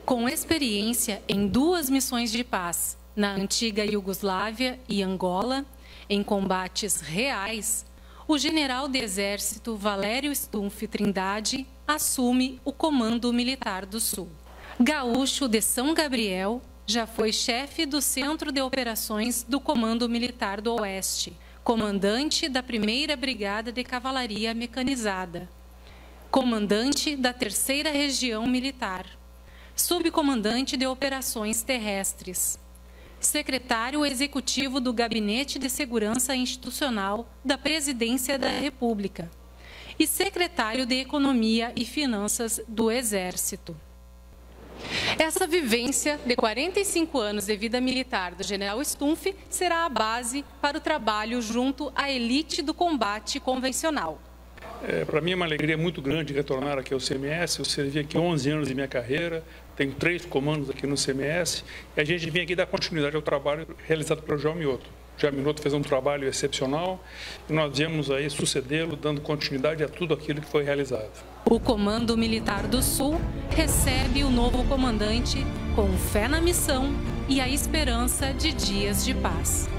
Com experiência em 2 missões de paz, na antiga Iugoslávia e Angola, em combates reais, o general de Exército Valério Stumpf Trindade assume o Comando Militar do Sul. Gaúcho de São Gabriel, já foi chefe do Centro de Operações do Comando Militar do Oeste, comandante da 1ª Brigada de Cavalaria Mecanizada, comandante da 3ª Região Militar, subcomandante de Operações Terrestres, secretário executivo do Gabinete de Segurança Institucional da Presidência da República e secretário de Economia e Finanças do Exército. Essa vivência de 45 anos de vida militar do general Stumpf será a base para o trabalho junto à elite do combate convencional. Para mim é uma alegria muito grande retornar aqui ao CMS. Eu servi aqui 11 anos de minha carreira, tenho 3 comandos aqui no CMS e a gente vem aqui dar continuidade ao trabalho realizado pelo João Mioto. O João Mioto fez um trabalho excepcional e nós viemos aí sucedê-lo, dando continuidade a tudo aquilo que foi realizado. O Comando Militar do Sul recebe o novo comandante com fé na missão e a esperança de dias de paz.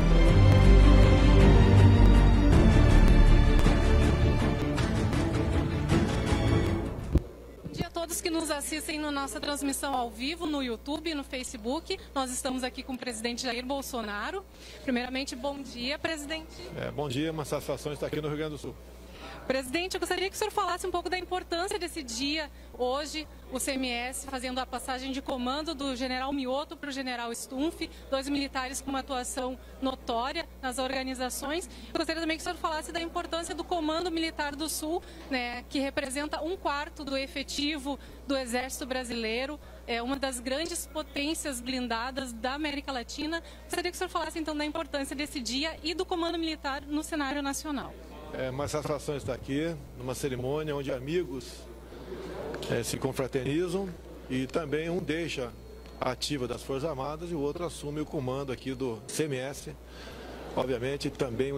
Todos que nos assistem na nossa transmissão ao vivo, no YouTube e no Facebook. Nós estamos aqui com o presidente Jair Bolsonaro. Primeiramente, bom dia, presidente. Bom dia, uma satisfação estar aqui no Rio Grande do Sul. Presidente, eu gostaria que o senhor falasse um pouco da importância desse dia, hoje, o CMS fazendo a passagem de comando do general Mioto para o general Stumpf, 2 militares com uma atuação notória nas organizações. Eu gostaria também que o senhor falasse da importância do Comando Militar do Sul, né, que representa 1/4 do efetivo do Exército Brasileiro, é uma das grandes potências blindadas da América Latina. Eu gostaria que o senhor falasse, então, da importância desse dia e do Comando Militar no cenário nacional. É uma satisfação estar aqui numa cerimônia onde amigos se confraternizam e também um deixa a ativa das Forças Armadas e o outro assume o comando aqui do CMS. Obviamente também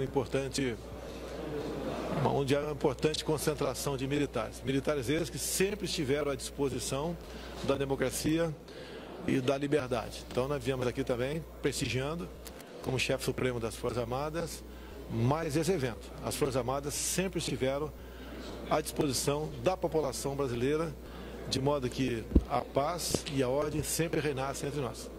onde há uma importante concentração de militares. Militares esses que sempre estiveram à disposição da democracia e da liberdade. Então nós viemos aqui também prestigiando como chefe supremo das Forças Armadas mais esse evento. As Forças Armadas sempre estiveram à disposição da população brasileira, de modo que a paz e a ordem sempre reinassem entre nós.